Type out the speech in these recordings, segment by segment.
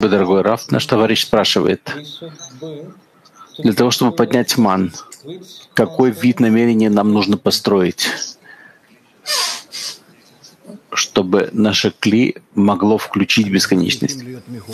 Дорогой Раф, наш товарищ спрашивает, для того, чтобы поднять ман, какой вид намерений нам нужно построить, чтобы наше кли могло включить бесконечность?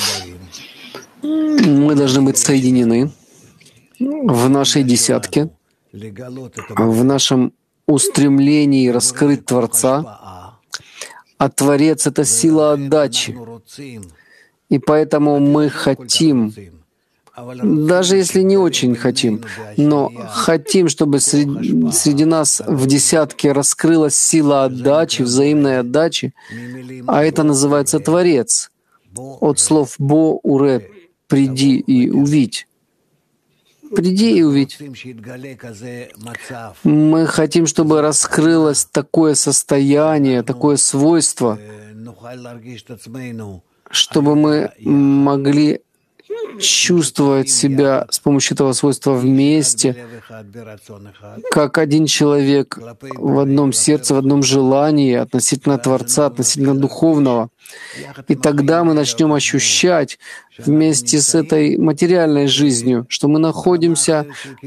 Мы должны быть соединены в нашей десятке, в нашем устремлении раскрыть Творца, а Творец — это сила отдачи. И поэтому мы хотим, даже если не очень хотим, но хотим, чтобы среди нас в десятке раскрылась сила отдачи, взаимной отдачи, а это называется Творец. От слов «бо уре» — «приди и увидь». Приди и увидь. Мы хотим, чтобы раскрылось такое состояние, такое свойство, чтобы мы могли чувствовать себя с помощью этого свойства вместе, как один человек в одном сердце, в одном желании относительно Творца, относительно духовного. И тогда мы начнем ощущать вместе с этой материальной жизнью, что мы находимся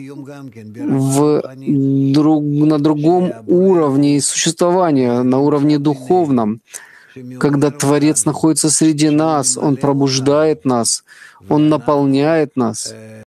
на другом уровне существования, на уровне духовном. Когда Творец находится среди нас, Он пробуждает нас, Он наполняет нас.